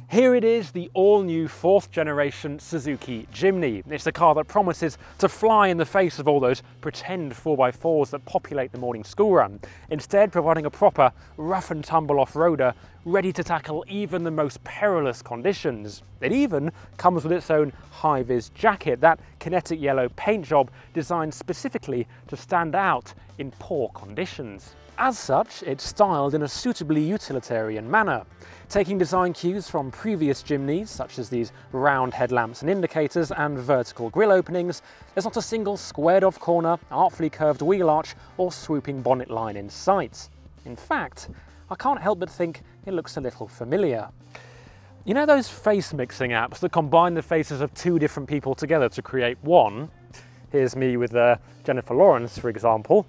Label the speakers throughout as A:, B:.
A: Here it is, the all-new 4th generation Suzuki Jimny. It's the car that promises to fly in the face of all those pretend 4x4s that populate the morning school run, instead providing a proper rough and tumble off-roader ready to tackle even the most perilous conditions. It even comes with its own high-vis jacket, that kinetic yellow paint job designed specifically to stand out in poor conditions. As such, it's styled in a suitably utilitarian manner, taking design cues from previous Jimnys, such as these round headlamps and indicators and vertical grille openings. There's not a single squared-off corner, artfully curved wheel arch or swooping bonnet line in sight. In fact, I can't help but think it looks a little familiar. You know those face mixing apps that combine the faces of two different people together to create one? Here's me with Jennifer Lawrence, for example.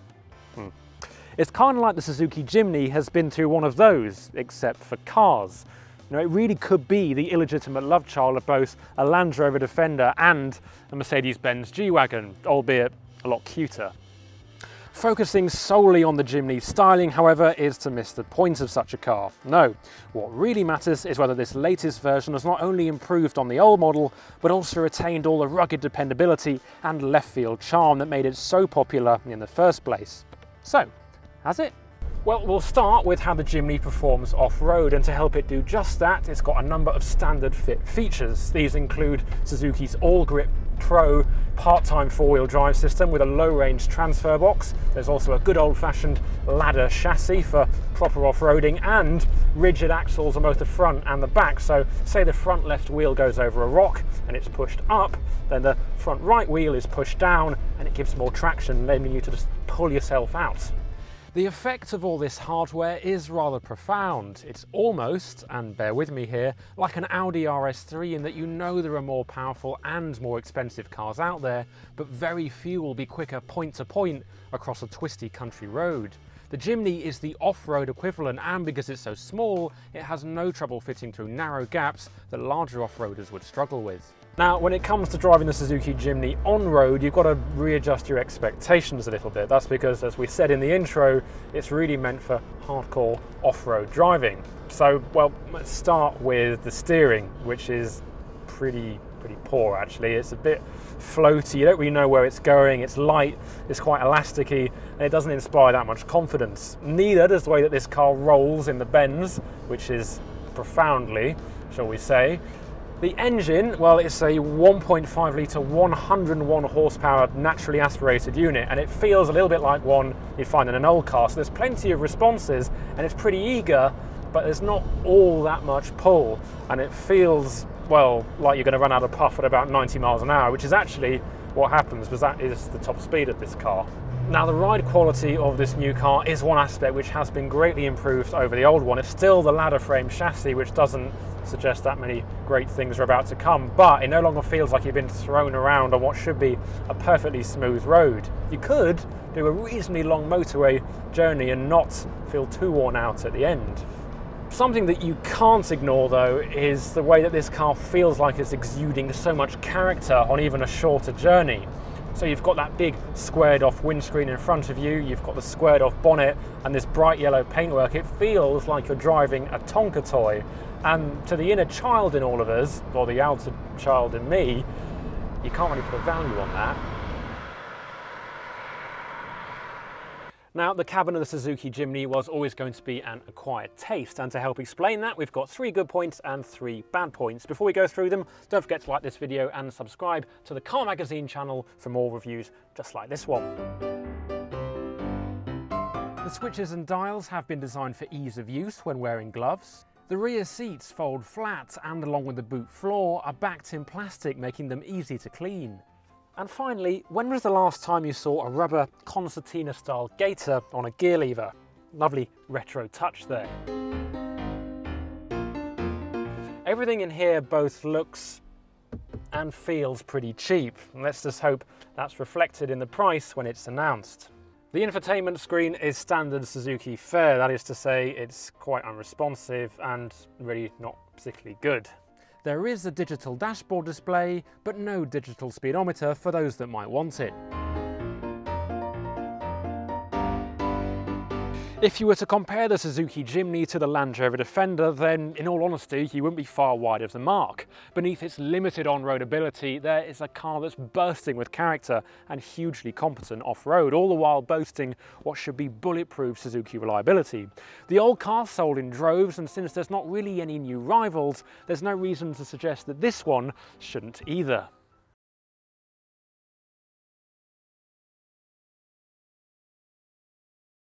A: It's kind of like the Suzuki Jimny has been through one of those, except for cars. You know, it really could be the illegitimate love child of both a Land Rover Defender and a Mercedes-Benz G-Wagon, albeit a lot cuter. Focusing solely on the Jimny's styling, however, is to miss the point of such a car. No, what really matters is whether this latest version has not only improved on the old model, but also retained all the rugged dependability and left-field charm that made it so popular in the first place. So, has it? Well, we'll start with how the Jimny performs off-road, and to help it do just that, it's got a number of standard fit features. These include Suzuki's All-Grip Pro part-time four-wheel drive system with a low-range transfer box. There's also a good old-fashioned ladder chassis for proper off-roading, and rigid axles on both the front and the back. So say the front left wheel goes over a rock and it's pushed up, then the front right wheel is pushed down and it gives more traction, enabling you to just pull yourself out. The effect of all this hardware is rather profound. It's almost, and bear with me here, like an Audi RS3 in that you know there are more powerful and more expensive cars out there, but very few will be quicker point to point across a twisty country road. The Jimny is the off-road equivalent, and because it's so small, it has no trouble fitting through narrow gaps that larger off-roaders would struggle with. Now, when it comes to driving the Suzuki Jimny on-road, you've got to readjust your expectations a little bit. That's because, as we said in the intro, it's really meant for hardcore off-road driving. So, well, let's start with the steering, which is pretty poor actually. It's a bit floaty, you don't really know where it's going, it's light, it's quite elasticy, and it doesn't inspire that much confidence. Neither does the way that this car rolls in the bends, which is profoundly, shall we say. The engine, well, it's a 1.5 litre 101 horsepower naturally aspirated unit, and it feels a little bit like one you'd find in an old car. So there's plenty of responses and it's pretty eager, but there's not all that much pull, and it feels, well, like you're going to run out of puff at about 90 miles an hour, which is actually what happens, because that is the top speed of this car. Now, the ride quality of this new car is one aspect which has been greatly improved over the old one. It's still the ladder frame chassis, which doesn't suggest that many great things are about to come, but it no longer feels like you've been thrown around on what should be a perfectly smooth road. You could do a reasonably long motorway journey and not feel too worn out at the end. Something that you can't ignore, though, is the way that this car feels like it's exuding so much character on even a shorter journey. So you've got that big squared off windscreen in front of you, you've got the squared off bonnet and this bright yellow paintwork. It feels like you're driving a Tonka toy. And to the inner child in all of us, or the outer child in me, you can't really put a value on that. Now, the cabin of the Suzuki Jimny was always going to be an acquired taste, and to help explain that, we've got 3 good points and 3 bad points. Before we go through them, don't forget to like this video and subscribe to the Car Magazine channel for more reviews just like this one. The switches and dials have been designed for ease of use when wearing gloves. The rear seats fold flat and, along with the boot floor, are backed in plastic, making them easy to clean. And finally, when was the last time you saw a rubber concertina-style gaiter on a gear lever? Lovely retro touch there. Everything in here both looks and feels pretty cheap. Let's just hope that's reflected in the price when it's announced. The infotainment screen is standard Suzuki fare, that is to say it's quite unresponsive and really not particularly good. There is a digital dashboard display, but no digital speedometer for those that might want it. If you were to compare the Suzuki Jimny to the Land Rover Defender, then in all honesty you wouldn't be far wide of the mark. Beneath its limited on-road ability, there is a car that's bursting with character and hugely competent off-road, all the while boasting what should be bulletproof Suzuki reliability. The old car sold in droves, and since there's not really any new rivals, there's no reason to suggest that this one shouldn't either.